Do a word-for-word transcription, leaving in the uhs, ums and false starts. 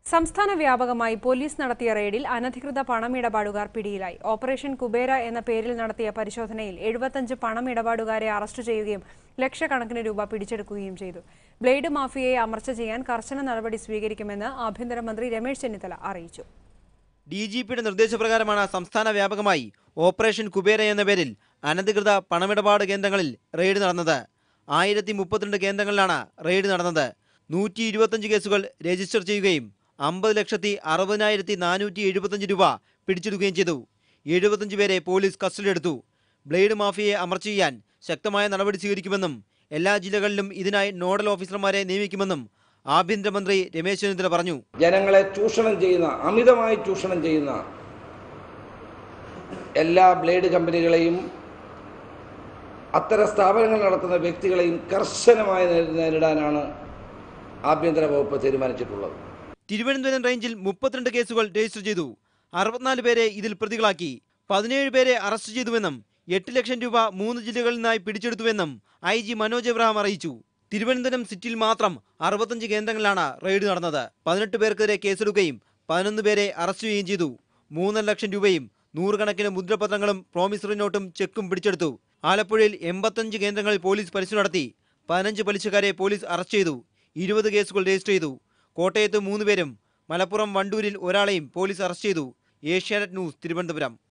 സംസ്ഥാന വ്യാപകമായി പോലീസ് നടത്തിയ റെയ്ഡിൽ അനധികൃത പണമിടപാടുകാർ പിടിയിലായി. ഓപ്പറേഷൻ കുബേര എന്ന പേരിൽ നടത്തിയ പരിശോധനയിൽ എഴുപത്തഞ്ച് പണമിടപാടുകാരെ അറസ്റ്റ് ചെയ്യുകയും ലക്ഷക്കണക്കിന് രൂപ പിടിച്ചെടുക്കുകയും ചെയ്തു. ബ്ലേഡ് മാഫിയയെ അമർച്ച ചെയ്യാൻ കർശന നടപടി സ്വീകരിക്കുമെന്ന് ആഭ്യന്തരമന്ത്രി രമേശ് ചെന്നിത്തല അറിയിച്ചു. ഡി ജി പിയുടെ നിർദ്ദേശപ്രകാരമാണ് സംസ്ഥാന വ്യാപകമായി ഓപ്പറേഷൻ കുബേര എന്ന പേരിൽ അനധികൃത പണമിടപാട് കേന്ദ്രങ്ങളിൽ റെയ്ഡ് നടന്നത്. ആയിരത്തി മുപ്പത്തിരണ്ട് കേന്ദ്രങ്ങളിലാണ് റെയ്ഡ് നടന്നത്. നൂറ്റി ഇരുപത്തഞ്ച് കേസുകൾ രജിസ്റ്റർ ചെയ്യുകയും അമ്പത് ലക്ഷത്തി അറുപതിനായിരത്തി നാനൂറ്റി എഴുപത്തഞ്ച് രൂപ പിടിച്ചെടുക്കുകയും ചെയ്തു. എഴുപത്തഞ്ച് പേരെ പോലീസ് കസ്റ്റഡിയിലെടുത്തു. ബ്ലേഡ് മാഫിയയെ അമർച്ച ചെയ്യാൻ ശക്തമായ നടപടി സ്വീകരിക്കുമെന്നും എല്ലാ ജില്ലകളിലും ഇതിനായി നോഡൽ ഓഫീസർമാരെ നിയമിക്കുമെന്നും ആഭ്യന്തരമന്ത്രി രമേശ് ചെന്നിത്തല പറഞ്ഞു. ജനങ്ങളെ ചൂഷണം ചെയ്യുന്ന, അമിതമായി ചൂഷണം ചെയ്യുന്ന എല്ലാ ബ്ലേഡ് കമ്പനികളെയും അത്തരം സ്ഥാപനങ്ങൾ നടത്തുന്ന വ്യക്തികളെയും കർശനമായി നേരിടാനാണ് ആഭ്യന്തര വകുപ്പ് തീരുമാനിച്ചിട്ടുള്ളത്. തിരുവനന്തപുരം റേഞ്ചിൽ മുപ്പത്തിരണ്ട് കേസുകൾ രജിസ്റ്റർ ചെയ്തു. അറുപത്തിനാല് പേരെ ഇതിൽ പ്രതികളാക്കി. പതിനേഴ് പേരെ അറസ്റ്റ് ചെയ്തുവെന്നും എട്ട് ലക്ഷം രൂപ മൂന്ന് ജില്ലകളിൽ നിന്നായി പിടിച്ചെടുത്തുവെന്നും ഐ ജി മനോജ് എബ്രഹാം അറിയിച്ചു. തിരുവനന്തപുരം സിറ്റിയിൽ മാത്രം അറുപത്തഞ്ച് കേന്ദ്രങ്ങളിലാണ് റെയ്ഡ് നടന്നത്. പതിനെട്ട് പേർക്കെതിരെ കേസെടുക്കുകയും പതിനൊന്ന് പേരെ അറസ്റ്റ് ചെയ്യുകയും ചെയ്തു. മൂന്നര ലക്ഷം രൂപയും നൂറുകണക്കിന് മുദ്രപത്രങ്ങളും പ്രോമിസറി നോട്ടും ചെക്കും പിടിച്ചെടുത്തു. ആലപ്പുഴയിൽ എൺപത്തഞ്ച് കേന്ദ്രങ്ങളിൽ പോലീസ് പരിശോധന നടത്തി. പതിനഞ്ച് പലിശക്കാരെ പോലീസ് അറസ്റ്റ് ചെയ്തു. ഇരുപത് കേസുകൾ രജിസ്റ്റർ ചെയ്തു. കോട്ടയത്ത് മൂന്ന് പേരും മലപ്പുറം വണ്ടൂരിൽ ഒരാളെയും പോലീസ് അറസ്റ്റ് ചെയ്തു. ഏഷ്യാനെറ്റ് ന്യൂസ്, തിരുവനന്തപുരം.